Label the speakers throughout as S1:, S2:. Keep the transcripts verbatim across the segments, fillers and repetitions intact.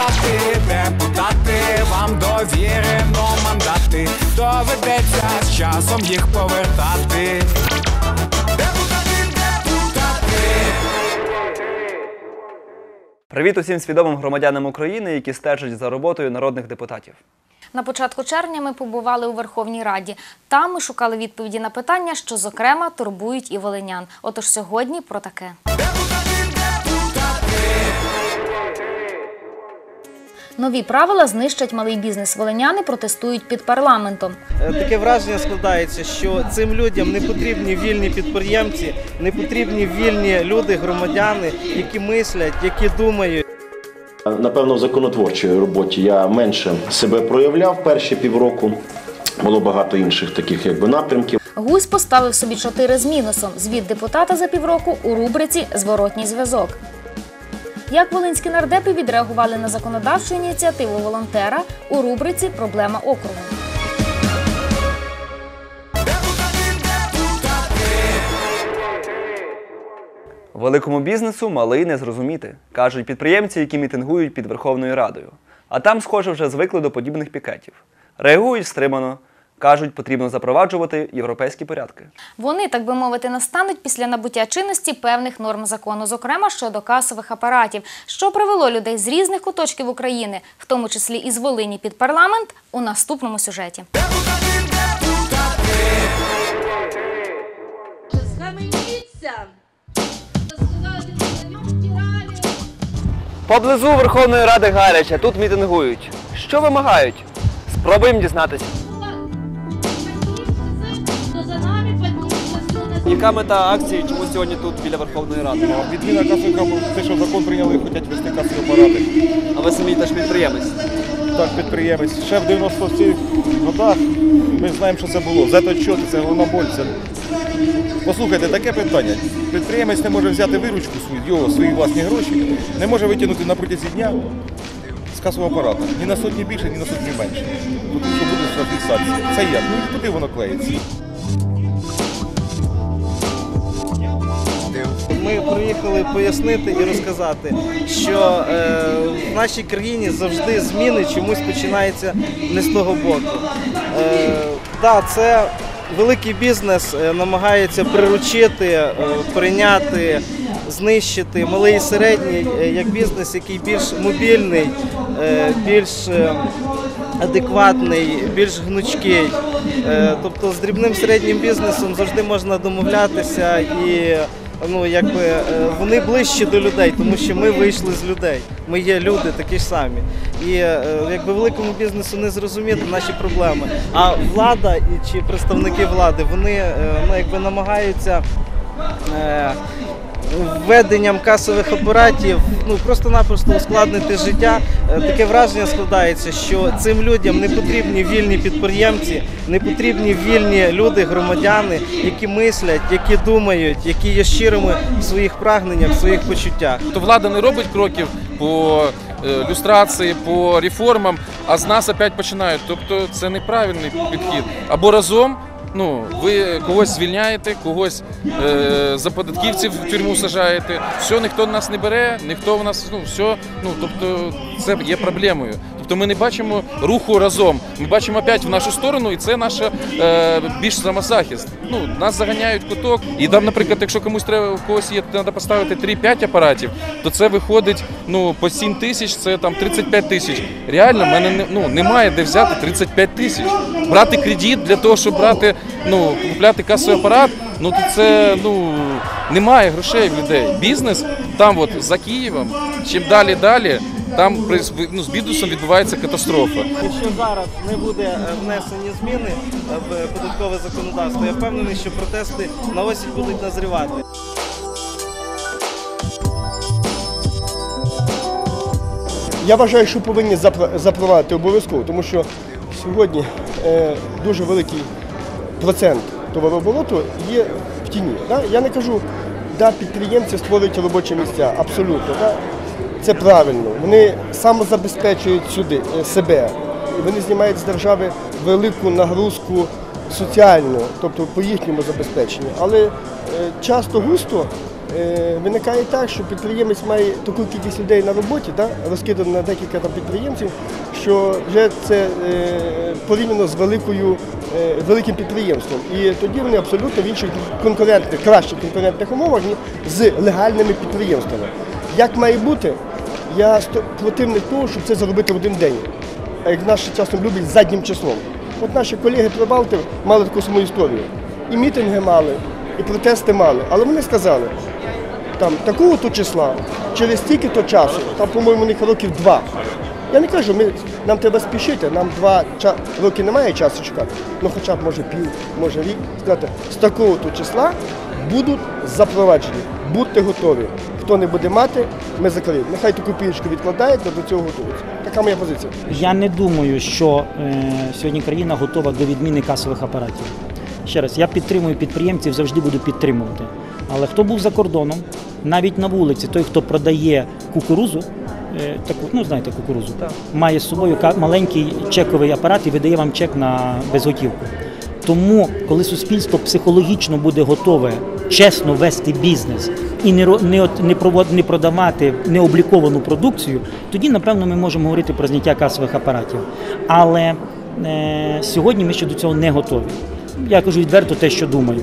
S1: депутати, депутати, вам довірено мандати, доведеться з часом їх повертати. Депутати, депутати.
S2: Привіт усім свідомим громадянам України, які стежать за роботою народних депутатів.
S3: На початку червня ми побували у Верховній Раді. Там ми шукали відповіді на питання, що, зокрема, турбують і волинян. Отож сьогодні про таке. Нові правила знищать малий бізнес. Волиняни протестують під парламентом.
S4: Таке враження складається, що цим людям не потрібні вільні підприємці, не потрібні вільні люди, громадяни, які мислять, які думають.
S5: Напевно, в законотворчій роботі я менше себе проявляв перші півроку. Було багато інших таких якби напрямків.
S3: Гусь поставив собі чотири з мінусом. Звіт депутата за півроку у рубриці «Зворотній зв'язок». Як волинські нардепи відреагували на законодавчу ініціативу волонтера у рубриці «Проблема округу».
S2: Великому бізнесу малий не зрозуміти, кажуть підприємці, які мітингують під Верховною Радою. А там, схоже, вже звикли до подібних пікетів. Реагують стримано. Кажуть, потрібно запроваджувати європейські порядки.
S3: Вони, так би мовити, настануть після набуття чинності певних норм закону, зокрема щодо касових апаратів, що привело людей з різних куточків України, в тому числі і з Волині під парламент, у наступному сюжеті.
S2: Поблизу Верховної Ради гаряче, тут мітингують. Що вимагають? Спробуємо дізнатися. Яка мета акції, чому сьогодні тут біля Верховної Ради?
S6: Відміна касових апаратів, те, що закон прийняли, хочуть вести касові апарати.
S2: А ви самі теж підприємець?
S6: Так, підприємець. Ще в дев'яносто сімох годах ми знаємо, що це було. За те, що це головна боль. Це... Послухайте, таке питання. Підприємець не може взяти виручку свою, його, свої власні гроші, не може витягнути на протязі дня з касового апарата. Ні на сотні більше, ні на сотні менше. Тому що буде все фіксація. Це як? Ну і куди воно клеїться?
S4: Ми приїхали пояснити і розказати, що е, в нашій країні завжди зміни чомусь починаються не з того боку. Е, да, це великий бізнес намагається приручити, е, прийняти, знищити малий і середній, е, як бізнес, який більш мобільний, е, більш е, адекватний, більш гнучкий. Е, тобто з дрібним середнім бізнесом завжди можна домовлятися і ну, якби, вони ближчі до людей, тому що ми вийшли з людей. Ми є люди такі ж самі. І якби великому бізнесу не зрозуміти наші проблеми. А влада і чи представники влади, вони ну, якби, намагаються е, введенням касових апаратів ну, просто-напросто ускладнити життя. Таке враження складається, що цим людям не потрібні вільні підприємці, не потрібні вільні люди, громадяни, які мислять, які думають, які є щирими в своїх прагненнях, в своїх почуттях.
S7: То влада не робить кроків по люстрації, по реформам, а з нас опять починають. Тобто це неправильний підхід. Або разом ну, ви когось звільняєте, когось е, за податківців в тюрму сажаєте. Все, ніхто нас не бере, ніхто в нас, ну, все, ну, тобто це є проблемою. Тобто ми не бачимо руху разом, ми бачимо опять в нашу сторону, і це наш е, більш самозахист. Ну, нас заганяють в куток, і там, наприклад, якщо комусь треба, в когось є, треба поставити три-п'ять апаратів, то це виходить, ну, по сім тисяч, це там тридцять п'ять тисяч. Реально, в мене, ну, немає де взяти тридцять п'ять тисяч. Брати кредит для того, щоб брати, ну, купляти касовий апарат, ну, то це, ну, немає грошей в людей. Бізнес там от за Києвом, чим далі-далі, там ну, з бізнесом відбувається катастрофа.
S4: Якщо зараз не буде внесені зміни в податкове законодавство, я впевнений, що протести на осінь будуть назрівати.
S8: Я вважаю, що повинні запровадити обов'язково, тому що сьогодні е, дуже великий процент товарообороту є в тіні. Да? Я не кажу, да, підприємці створюють робочі місця, абсолютно. Да? Це правильно. Вони самозабезпечують сюди себе. Вони знімають з держави велику нагрузку соціальну, тобто по їхньому забезпеченню. Але часто-густо е, виникає так, що підприємець має таку кількість людей на роботі, да, розкидано на декілька там підприємців, що вже це е, порівняно з великою, е, великим підприємством. І тоді вони абсолютно в інших конкурентних, кращих конкурентних умовах, ніж з легальними підприємствами. Як має бути? Я противник того, щоб це заробити в один день, а як наші часом люблять, заднім числом. От наші колеги Прибалтів мали таку саму історію. І мітинги мали, і протести мали. Але вони сказали, там такого-то числа, через стільки-то часу, там, по-моєму, у них років два. Я не кажу, ми, нам треба спішити, нам два роки немає часу чекати, ну хоча б може пів, може рік, сказати, з такого-то числа будуть запроваджені, будьте готові. Хто не буде мати, ми закриємо. Нехай ту копійку відкладають, але до цього готуються. Така моя позиція.
S9: Я не думаю, що е, сьогодні країна готова до відміни касових апаратів. Ще раз, я підтримую підприємців, завжди буду підтримувати. Але хто був за кордоном, навіть на вулиці, той, хто продає кукурузу, е, таку, ну знаєте, кукурузу, так, має з собою маленький чековий апарат і видає вам чек на безготівку. Тому, коли суспільство психологічно буде готове чесно вести бізнес і не, не, не, провод, не продавати необліковану продукцію, тоді, напевно, ми можемо говорити про зняття касових апаратів. Але е, сьогодні ми ще до цього не готові. Я кажу відверто те, що думаю.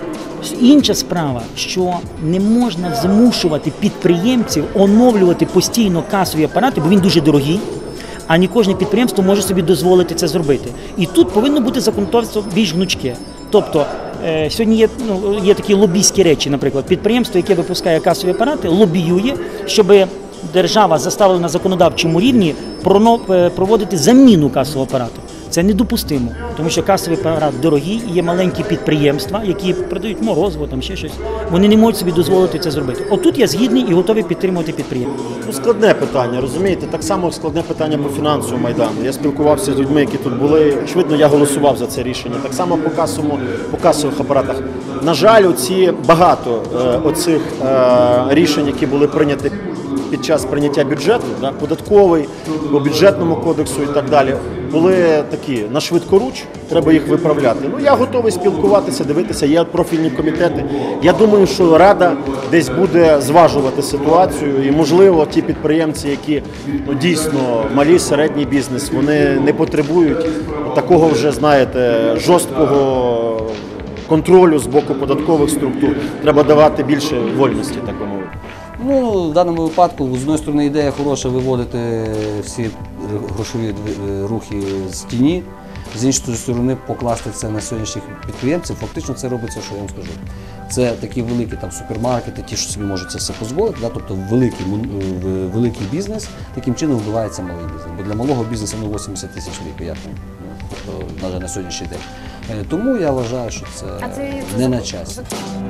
S9: Інша справа, що не можна змушувати підприємців оновлювати постійно касові апарати, бо він дуже дорогий, а не кожне підприємство може собі дозволити це зробити. І тут повинно бути законодавство більш гнучке. Тобто, е, сьогодні є, ну, є такі лобійські речі, наприклад, підприємство, яке випускає касові апарати, лобіює, щоб держава заставила на законодавчому рівні проводити заміну касового апарату. Це недопустимо, тому що касовий апарат дорогий, і є маленькі підприємства, які продають морозиво, там ще щось. Вони не можуть собі дозволити це зробити. Отут я згідний і готовий підтримувати підприємство.
S5: Ну, складне питання, розумієте? Так само складне питання по фінансовому Майдану. Я спілкувався з людьми, які тут були. Очевидно, я голосував за це рішення. Так само по касовому, по касових апаратах. На жаль, оці багато е, оцих е, рішень, які були прийняті під час прийняття бюджету, да, податковий, по бюджетному кодексу і так далі, були такі на швидкоруч, треба їх виправляти. Ну, я готовий спілкуватися, дивитися, є профільні комітети. Я думаю, що Рада десь буде зважувати ситуацію і, можливо, ті підприємці, які ну, дійсно малі, середній бізнес, вони не потребують такого вже, знаєте, жорсткого контролю з боку податкових структур. Треба давати більше вольності, так би мовити.
S10: Ну, в даному випадку, з однієї сторони, ідея хороша виводити всі грошові рухи з тіні, з іншої сторони, покласти це на сьогоднішніх підприємців. Фактично це робиться, що я вам скажу. Це такі великі там, супермаркети, ті, що собі можуть це все дозволити, да? Тобто великий, великий бізнес, таким чином вбивається малий бізнес. Бо для малого бізнесу ну, вісімдесят тисяч рік, як тобто, навіть на сьогоднішній день. Тому я вважаю, що це, це не на часі.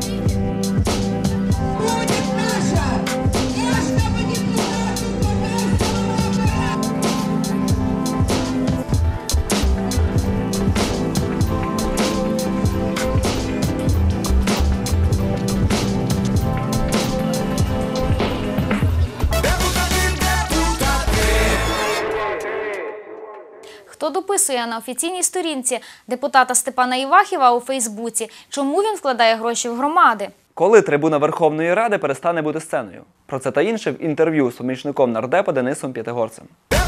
S3: Хто дописує на офіційній сторінці депутата Степана Івахіва у Фейсбуці, чому він вкладає гроші в громади?
S2: Коли трибуна Верховної Ради перестане бути сценою? Про це та інше в інтерв'ю з помічником нардепа Денисом П'ятигорцем.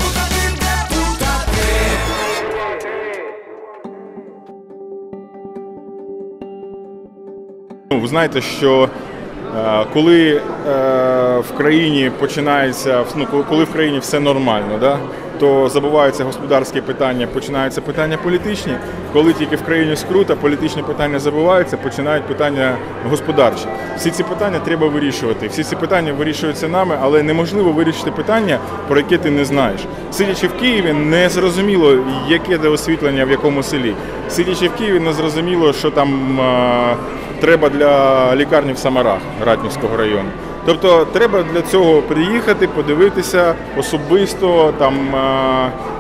S6: Ви знаєте, що е, коли е, в країні починається, ну, коли в країні все нормально, да, то забуваються господарські питання, починаються питання політичні. Коли тільки в країні скрута, політичні питання забуваються, починають питання господарчі. Всі ці питання треба вирішувати. Всі ці питання вирішуються нами, але неможливо вирішити питання, про яке ти не знаєш. Сидячи в Києві, не зрозуміло, яке де освітлення в якому селі. Сидячи в Києві, не зрозуміло, що там е, треба для лікарні в Самарах, Ратнівського району. Тобто треба для цього приїхати, подивитися особисто, там,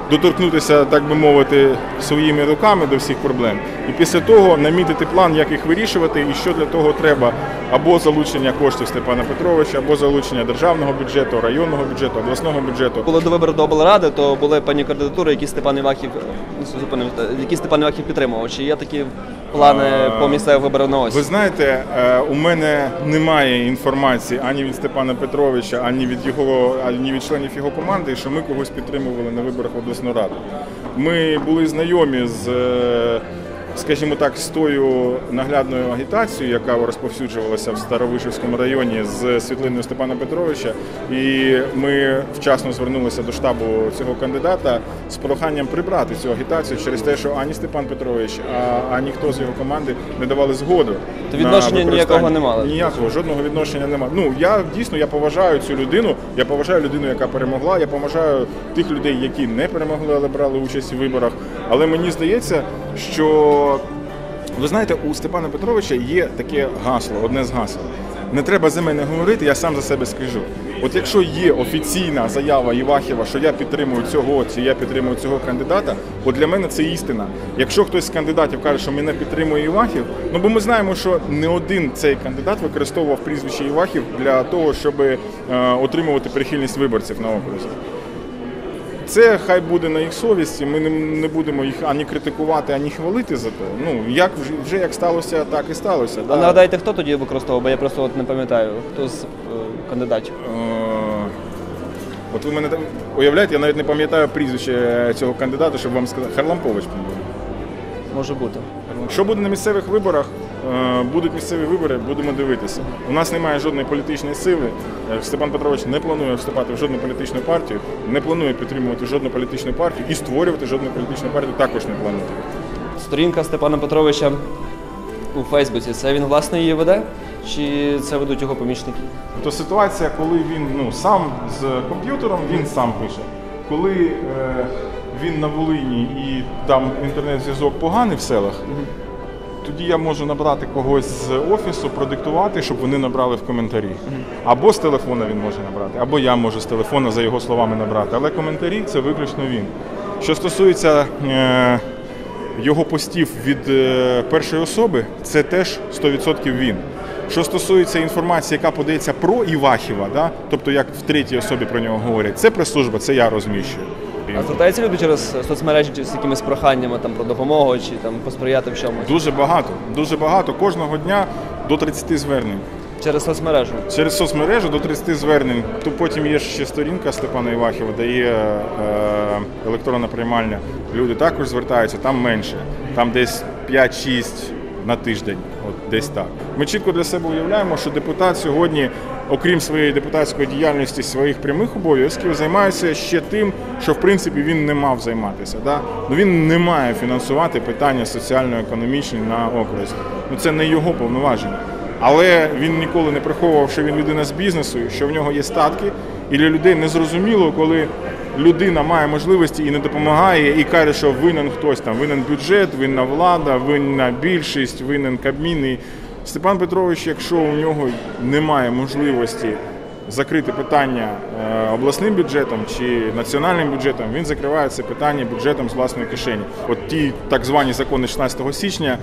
S6: доторкнутися, так би мовити, своїми руками до всіх проблем. І після того намітити план, як їх вирішувати і що для того треба. Або залучення коштів Степана Петровича, або залучення державного бюджету, районного бюджету, обласного бюджету.
S2: Коли до виборів до облради, то були певні кандидатури, які Степан Івахів, які Степан Івахів підтримував. Чи є такі плани по місцевих виборах на осінь?
S6: Ви знаєте, у мене немає інформації ані від Степана Петровича, ані від його, ані від членів його команди, що ми когось підтримували на виборах в обласну раду. Ми були знайомі з, скажімо так, з тою наглядною агітацією, яка розповсюджувалася в Старовишівському районі з світлиною Степана Петровича, і ми вчасно звернулися до штабу цього кандидата з проханням прибрати цю агітацію через те, що ані Степан Петрович, а, ані хто з його команди не давали згоду.
S2: То відношення ніякого не мали?
S6: Ніякого, жодного відношення немає. Ну, я дійсно, я поважаю цю людину, я поважаю людину, яка перемогла, я поважаю тих людей, які не перемогли, але брали участь у виборах. Але мені здається, що, ви знаєте, у Степана Петровича є таке гасло, одне з гасел. Не треба за мене говорити, я сам за себе скажу. От якщо є офіційна заява Івахіва, що я підтримую цього, чи я підтримую цього кандидата, от для мене це істина. Якщо хтось з кандидатів каже, що мене підтримує Івахів, ну бо ми знаємо, що не один цей кандидат використовував прізвище Івахів для того, щоб е, отримувати прихильність виборців на окрузі. Це хай буде на їх совісті, ми не, не будемо їх ані критикувати, ані хвалити за те. Ну, як вже, вже як сталося, так і сталося.
S2: А да. Нагадайте, хто тоді використовував, бо я просто от не пам'ятаю, хто з е, кандидатів?
S6: Е, от ви мене уявляєте, я навіть не пам'ятаю прізвище цього кандидата, щоб вам сказати. Харлампович, по-моєму.
S2: Може бути.
S6: Що буде на місцевих виборах? Будуть місцеві вибори, будемо дивитися. У нас немає жодної політичної сили. Степан Петрович не планує вступати в жодну політичну партію, не планує підтримувати жодну політичну партію і створювати жодну політичну партію також не планує.
S2: Сторінка Степана Петровича у Фейсбуці, це він власне її веде? Чи це ведуть його помічники?
S6: То ситуація, коли він ну, сам з комп'ютером, він сам пише. Коли е, він на Волині і там інтернет-зв'язок поганий в селах, тоді я можу набрати когось з офісу, продиктувати, щоб вони набрали в коментарі. Або з телефона він може набрати, або я можу з телефона, за його словами, набрати. Але коментарі – це виключно він. Що стосується е, його постів від е, першої особи, це теж сто відсотків він. Що стосується інформації, яка подається про Івахіва, да, тобто як в третій особі про нього говорять, це прес-служба, це я розміщую.
S2: А звертаються люди через соцмережі чи з якимись проханнями там, про допомогу чи там, посприяти в чомусь?
S6: Дуже багато, дуже багато. Кожного дня до тридцяти звернень.
S2: Через соцмережу? Через
S6: соцмережу до тридцяти звернень. То потім є ще сторінка Степана Івахіва, де є е, електронна приймальня. Люди також звертаються, там менше. Там десь п'ять-шість на тиждень, от десь так. Ми чітко для себе уявляємо, що депутат сьогодні, окрім своєї депутатської діяльності, своїх прямих обов'язків, займається ще тим, що в принципі він не мав займатися. Да? Ну, він не має фінансувати питання соціально-економічні на окрузі. Ну, це не його повноваження. Але він ніколи не приховував, що він людина з бізнесу, що в нього є статки, і для людей незрозуміло, коли людина має можливості і не допомагає, і каже, що винен хтось там, винен бюджет, винна влада, винна більшість, винен Кабмін. І Степан Петрович, якщо у нього немає можливості закрити питання обласним бюджетом чи національним бюджетом, він закриває це питання бюджетом з власної кишені. От ті так звані закони шістнадцятого січня,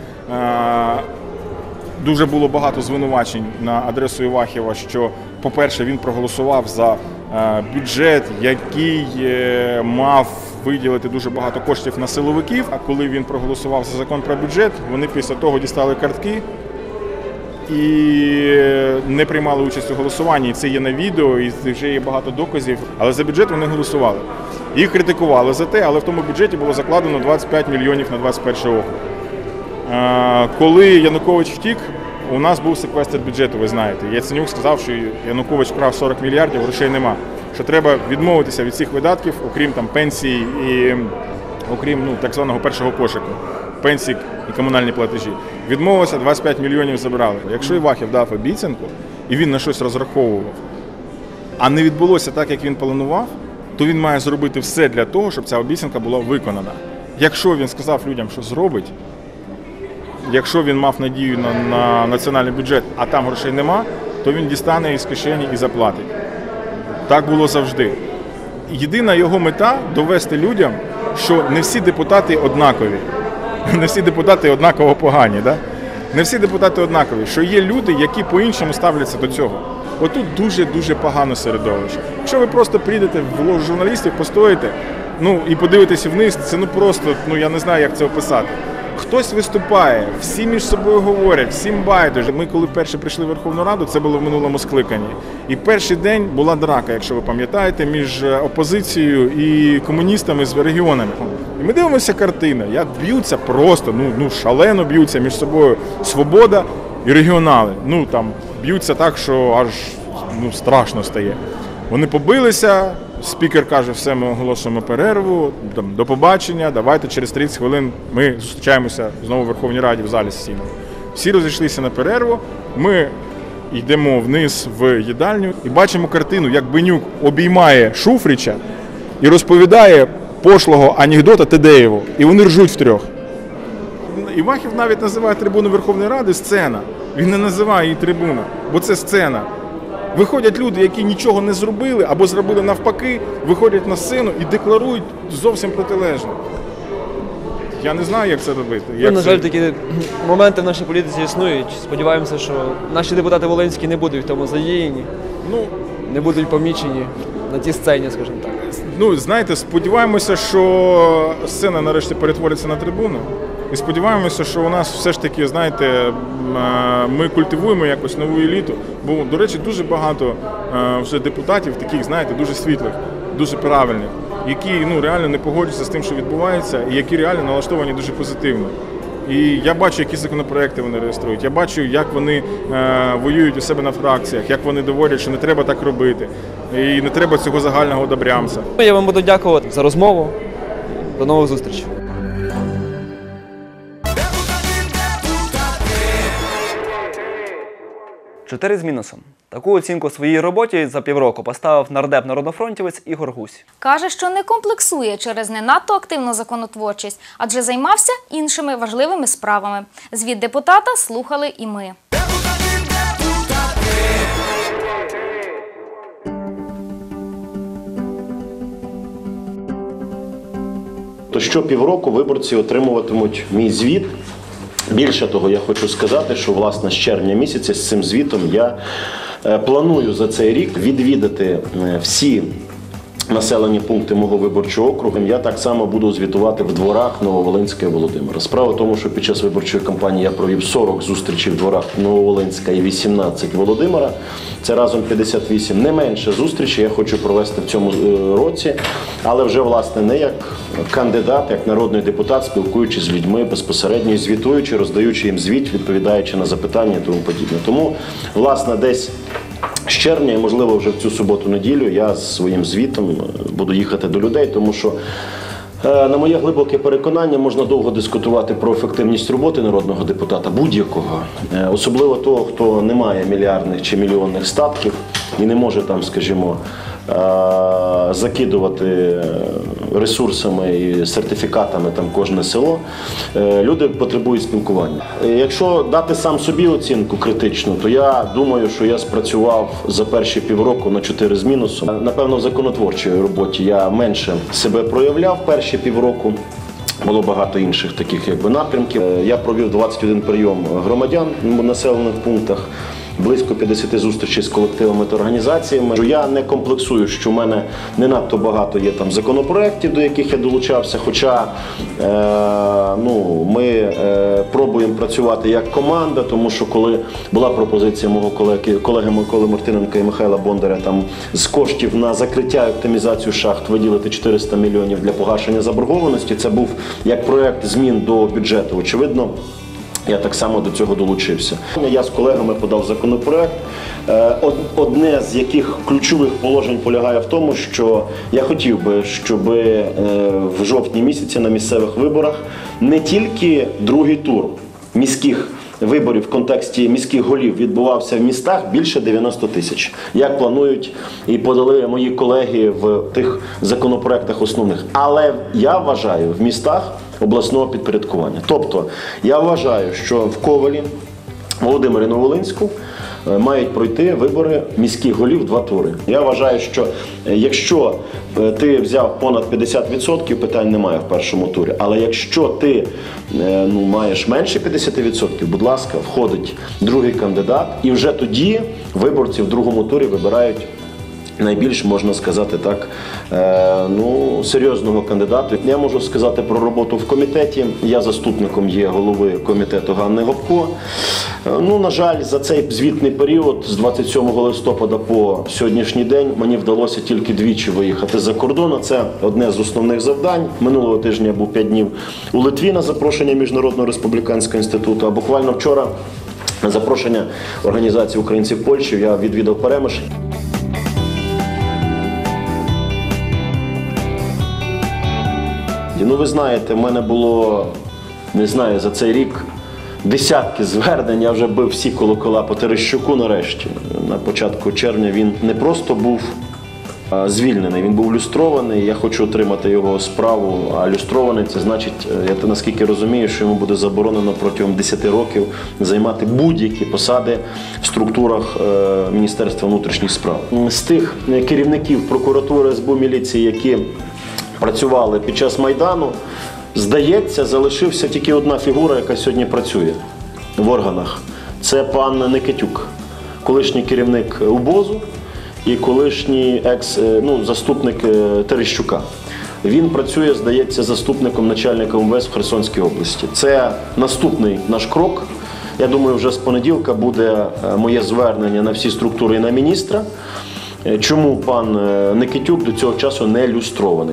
S6: дуже було багато звинувачень на адресу Івахіва, що, по-перше, він проголосував за бюджет, який мав виділити дуже багато коштів на силовиків. А коли він проголосував за закон про бюджет, вони після того дістали картки і не приймали участь у голосуванні. І це є на відео, і вже є багато доказів. Але за бюджет вони голосували. Їх критикували за те, але в тому бюджеті було закладено двадцять п'ять мільйонів на двадцять перший округ. Коли Янукович втік, у нас був секвестр бюджету, ви знаєте. Яценюк сказав, що Янукович вкрав сорок мільярдів, грошей нема. Що треба відмовитися від цих видатків, окрім там пенсій і окрім ну, так званого першого кошику, пенсій і комунальні платежі. Відмовилися, двадцять п'ять мільйонів забрали. Якщо Івахів дав обіцянку, і він на щось розраховував, а не відбулося так, як він планував, то він має зробити все для того, щоб ця обіцянка була виконана. Якщо він сказав людям, що зробить, якщо він мав надію на, на національний бюджет, а там грошей нема, то він дістане із кишені і заплатить. Так було завжди. Єдина його мета – довести людям, що не всі депутати однакові, не всі депутати однаково погані, да? Не всі депутати однакові, що є люди, які по-іншому ставляться до цього. Отут дуже-дуже погано середовище. Якщо ви просто прийдете в ложу журналістів, постоїте, ну і подивитеся вниз, це ну просто, ну я не знаю, як це описати. Хтось виступає, всі між собою говорять, всім байдуже. Ми коли вперше прийшли в Верховну Раду, це було в минулому скликанні. І перший день була драка, якщо ви пам'ятаєте, між опозицією і комуністами з регіонами. І ми дивимося картину, як б'ються просто, ну, ну шалено б'ються між собою «Свобода» і регіонали. Ну там б'ються так, що аж ну, страшно стає. Вони побилися. Спікер каже, все, ми оголошуємо перерву, там, до побачення, давайте через тридцять хвилин ми зустрічаємося знову в Верховній Раді в залі сесійному. Всі розійшлися на перерву, ми йдемо вниз в їдальню і бачимо картину, як Бенюк обіймає Шуфрича і розповідає пошлого анекдота Тедеєву, і вони ржуть втрьох. Івахів навіть називає трибуну Верховної Ради сцена, він не називає її трибуна, бо це сцена. Виходять люди, які нічого не зробили або зробили навпаки, виходять на сцену і декларують зовсім протилежно. Я не знаю, як це робити.
S11: Ну, на жаль, такі моменти в нашій політиці існують. Сподіваємося, що наші депутати волинські не будуть в тому задіяні,
S6: ну,
S11: не будуть помічені на тій сцені, скажімо так.
S6: Ну, знаєте, сподіваємося, що сцена нарешті перетвориться на трибуну. І сподіваємося, що у нас все ж таки, знаєте, ми культивуємо якось нову еліту. Бо, до речі, дуже багато вже депутатів, таких, знаєте, дуже світлих, дуже правильних, які ну, реально не погоджуються з тим, що відбувається, і які реально налаштовані дуже позитивно. І я бачу, які законопроекти вони реєструють, я бачу, як вони е, воюють у себе на фракціях, як вони доводять, що не треба так робити, і не треба цього загального добрямця.
S11: Я вам буду дякувати за розмову. До нових зустрічей.
S2: Чотири з мінусом. Таку оцінку своїй роботі за півроку поставив нардеп-народнофронтівець Ігор Гузь.
S3: Каже, що не комплексує через не надто активну законотворчість, адже займався іншими важливими справами. Звіт депутата слухали і ми.
S5: То що півроку виборці отримуватимуть мій звіт. Більше того, я хочу сказати, що власне з червня місяця з цим звітом я планую за цей рік відвідати всі населені пункти мого виборчого округу. Я так само буду звітувати в дворах Нововолинська і Володимира. Справа в тому, що під час виборчої кампанії я провів сорок зустрічей в дворах Нововолинська і вісімнадцять Володимира. Це разом п'ятдесят вісім. Не менше зустрічей я хочу провести в цьому році, але вже, власне, не як кандидат, як народний депутат, спілкуючись з людьми безпосередньо, звітуючи, роздаючи їм звіт, відповідаючи на запитання і тому подібне. Тому, власне, десь з червня і, можливо, вже в цю суботу-неділю я з своїм звітом буду їхати до людей, тому що, на моє глибоке переконання, можна довго дискутувати про ефективність роботи народного депутата, будь-якого, особливо того, хто не має мільярдних чи мільйонних статків і не може там, скажімо, закидувати ресурсами і сертифікатами там кожне село. Люди потребують спілкування. Якщо дати сам собі оцінку критичну, то я думаю, що я спрацював за перші півроку на чотири з мінусом. Напевно, в законотворчій роботі я менше себе проявляв перші півроку. Було багато інших таких якби напрямків. Я провів двадцять один прийом громадян в населених пунктах. Близько п'ятдесят зустрічей з колективами та організаціями. Я не комплексую, що в мене не надто багато є там законопроєктів, до яких я долучався, хоча е, ну, ми е, пробуємо працювати як команда, тому що коли була пропозиція мого колеги, колеги Миколи Мартиненка і Михайла Бондаря там, з коштів на закриття і оптимізацію шахт виділити чотириста мільйонів для погашення заборгованості, це був як проєкт змін до бюджету, очевидно. Я так само до цього долучився. Я з колегами подав законопроект, одне з яких ключових положень полягає в тому, що я хотів би, щоб в жовтні місяці на місцевих виборах не тільки другий тур міських виборів в контексті міських голів відбувався в містах більше дев'яноста тисяч, як планують і подали мої колеги в тих законопроектах основних. Але я вважаю в містах обласного підпорядкування. Тобто я вважаю, що в Ковелі, Володимирі Нововолинську мають пройти вибори міських голів два тури. Я вважаю, що якщо ти взяв понад п'ятдесят відсотків, питань немає в першому турі. Але якщо ти ну, маєш менше п'ятдесят відсотків, будь ласка, входить другий кандидат, і вже тоді виборці в другому турі вибирають найбільш, можна сказати так, ну, серйозного кандидата. Я можу сказати про роботу в комітеті. Я заступником є голови комітету Ганни Гопко. Ну, на жаль, за цей звітний період з двадцять сьомого листопада по сьогоднішній день мені вдалося тільки двічі виїхати за кордон. Це одне з основних завдань. Минулого тижня я був п'ять днів у Литві на запрошення Міжнародного республіканського інституту, а буквально вчора на запрошення організації українців Польщі я відвідав Перемиш. Ну, ви знаєте, в мене було, не знаю, за цей рік десятки звернень, я вже бив всі колокола по Терещуку нарешті. На початку червня він не просто був а, звільнений, він був люстрований, я хочу отримати його справу, а люстрований це значить, я наскільки розумію, що йому буде заборонено протягом десяти років займати будь-які посади в структурах е, Міністерства внутрішніх справ. З тих керівників прокуратури, ес бе у, міліції, які працювали під час Майдану, здається, залишився тільки одна фігура, яка сьогодні працює в органах. Це пан Никитюк, колишній керівник УБОЗу і колишній екс, ну, заступник Терещука. Він працює, здається, заступником начальника ем ве ес в Херсонській області. Це наступний наш крок. Я думаю, вже з понеділка буде моє звернення на всі структури і на міністра. Чому пан Никитюк до цього часу не люстрований?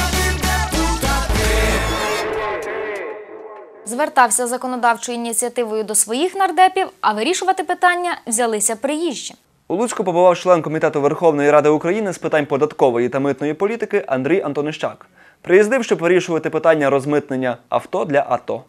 S3: Звертався з законодавчою ініціативою до своїх нардепів, а вирішувати питання взялися приїжджі.
S2: У Луцьку побував член Комітету Верховної Ради України з питань податкової та митної політики Андрій Антонищак. Приїздив, щоб вирішувати питання розмитнення авто для АТО.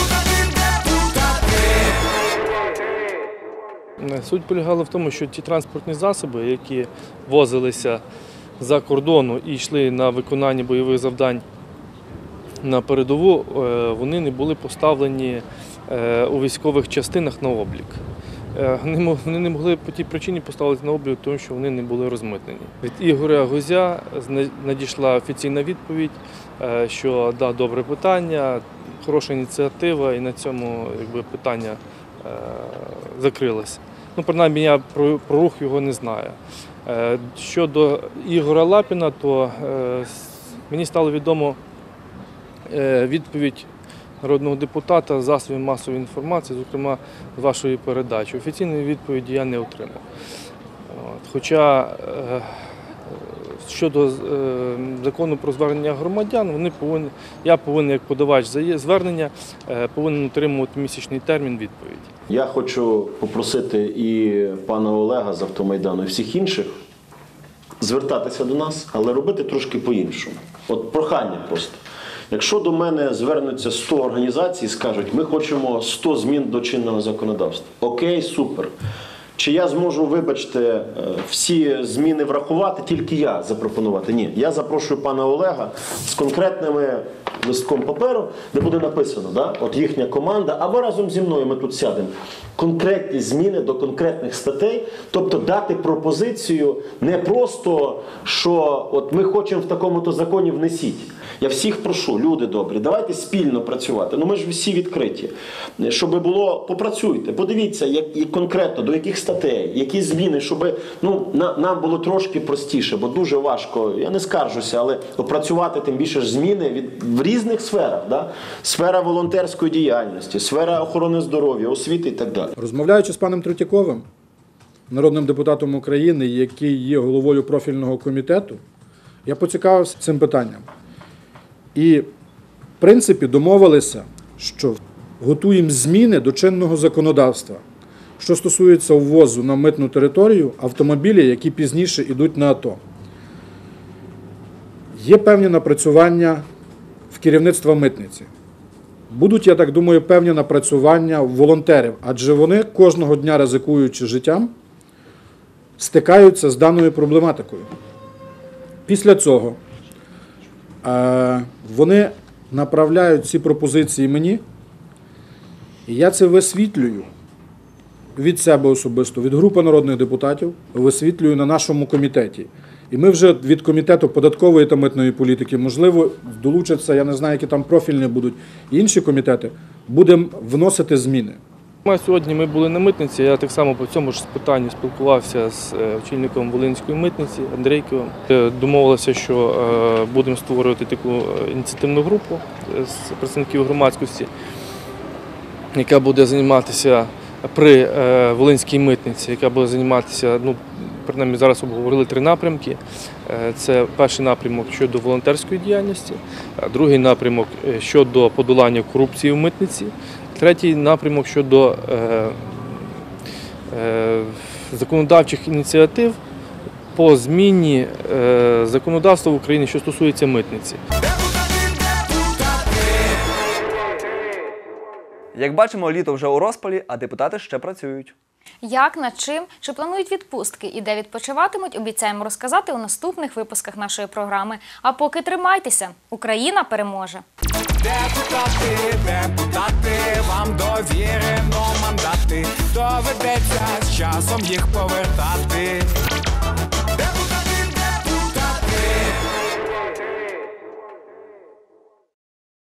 S12: Суть полягала в тому, що ті транспортні засоби, які возилися за кордону і йшли на виконання бойових завдань на передову, вони не були поставлені у військових частинах на облік. Вони не могли по тій причині поставити на облік, тому що вони не були розмитнені. Від Ігоря Гузя надійшла офіційна відповідь, що да, добре питання, хороша ініціатива, і на цьому якби, питання закрилося. Ну, принаймні, я про, про рух його не знаю. Щодо Ігоря Лапіна, то мені стало відомо відповідь народного депутата засобів масової інформації, зокрема, з вашої передачі. Офіційної відповіді я не отримав. Хоча щодо закону про звернення громадян, вони повинні, я повинен, як подавач звернення, повинен отримувати місячний термін відповіді.
S5: Я хочу попросити і пана Олега з Автомайдану, і всіх інших звертатися до нас, але робити трошки по-іншому. От прохання просто. Якщо до мене звернуться сто організацій і скажуть, ми хочемо сто змін до чинного законодавства. Окей, супер. Чи я зможу, вибачте, всі зміни врахувати, тільки я запропонувати? Ні. Я запрошую пана Олега з конкретними листком паперу, де буде написано, да? От їхня команда, або разом зі мною ми тут сядемо. Конкретні зміни до конкретних статей, тобто дати пропозицію не просто, що от ми хочемо в такому-то законі внесіть. Я всіх прошу, люди добрі, давайте спільно працювати. Ну ми ж всі відкриті. Щоб було, попрацюйте, подивіться, як, і конкретно до яких статей, які зміни, щоб ну, на, нам було трошки простіше, бо дуже важко, я не скаржуся, але опрацювати тим більше ж зміни від, в різних сферах. Да? Сфера волонтерської діяльності, сфера охорони здоров'я, освіти і так далі.
S13: Розмовляючи з паном Третьяковим, народним депутатом України, який є головою профільного комітету, я поцікавився цим питанням. І, в принципі, домовилися, що готуємо зміни до чинного законодавства, що стосується ввозу на митну територію автомобілів, які пізніше йдуть на АТО. Є певні напрацювання в керівництва митниці. Будуть, я так думаю, певні напрацювання волонтерів, адже вони, кожного дня ризикуючи життям, стикаються з даною проблематикою. Після цього вони направляють ці пропозиції мені, і я це висвітлюю від себе особисто, від групи народних депутатів висвітлюю на нашому комітеті. І ми вже від комітету податкової та митної політики, можливо, долучаться, я не знаю, які там профільні будуть, інші комітети, будемо вносити зміни.
S12: Сьогодні ми були на митниці, я так само по цьому ж питанню спілкувався з очільником Волинської митниці Андрійковим. Домовилися, що будемо створювати таку ініціативну групу з представників громадськості, яка буде займатися при Волинській митниці, яка буде займатися, ну, принаймні зараз обговорили три напрямки. Це перший напрямок щодо волонтерської діяльності, другий напрямок щодо подолання корупції в митниці, третій напрямок щодо е, е, законодавчих ініціатив по зміні е, законодавства в Україні, що стосується митниці.
S2: Як бачимо, літо вже у розпалі, а депутати ще працюють.
S3: Як, над чим, чи планують відпустки і де відпочиватимуть, обіцяємо розказати у наступних випусках нашої програми. А поки тримайтеся, Україна переможе!
S1: Депутати, депутати, вам довірено мандати, доведеться з часом їх повертати.